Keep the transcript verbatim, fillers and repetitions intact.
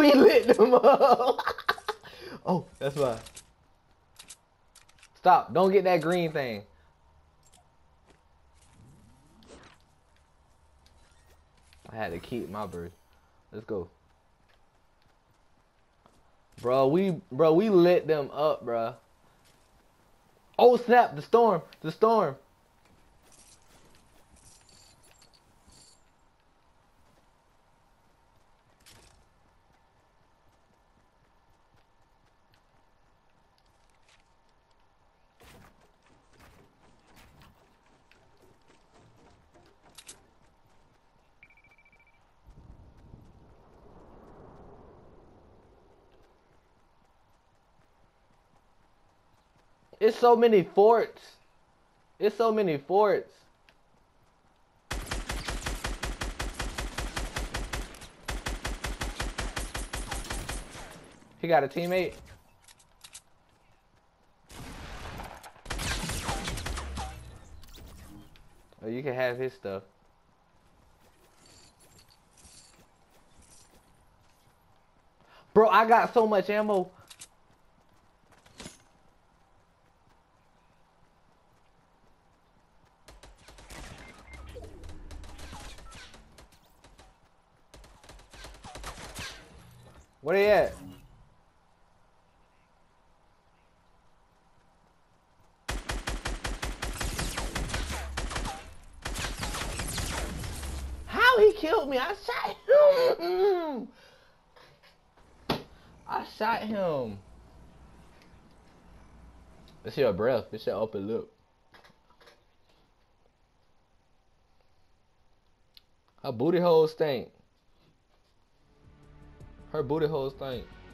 We lit them up. Oh, that's why. Stop. Don't get that green thing. I had to keep my bird. Let's go. Bro, we bro, we lit them up, bro. Oh snap, the storm, the storm. It's so many forts. It's so many forts. He got a teammate. Oh, you can have his stuff. Bro, I got so much ammo. Where they at? How he killed me? I shot him. I shot him. It's your breath. It's your upper lip. Her booty hole stink. Her booty hole stink.